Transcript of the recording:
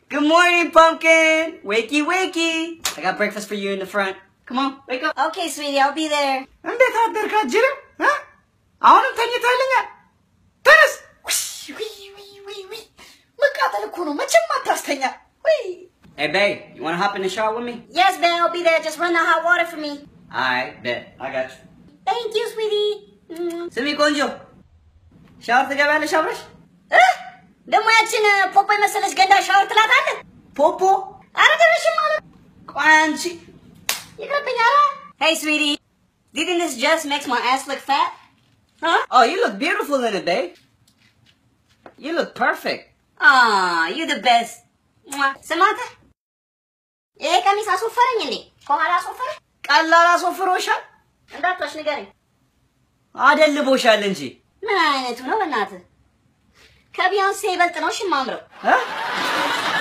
Good morning, pumpkin. Wakey, wakey. I got breakfast for you in the front. Come on, wake up. Okay, sweetie, I'll be there. And they thought they're got Jim, huh? I want to tell you, Tennis! Look at the Kuno, much of my Hey, babe, you want to hop in the shower with me? Yes, babe, I'll be there. Just run the hot water for me. Alright, bet. I got you. Thank you, sweetie. Simi Konjo. Shower together in the shower? ደግሞ ያችን ፖፖ የመሰለች ገንዳ ሻወር ትላታለህ ፖፖ አረጋሽ ማለት ቋንቺ ይከብኛል Hey sweetie, do you think this just makes my ass look fat? Huh? Oh, you look beautiful in it, babe. You look perfect. Ah, you the best. ሰማተ ይሄ ቀሚስ አስወፈረኝ እንዴ ከኋላ አስወፈረ ቀላል አስወፍሮሻል እንዳትወሽ ንገረኝ አደልቦሻል እንጂ ምን አይነቱ ነው በእናትህ ከቢዮንሴ ይበልጥ ነው ሽማምረው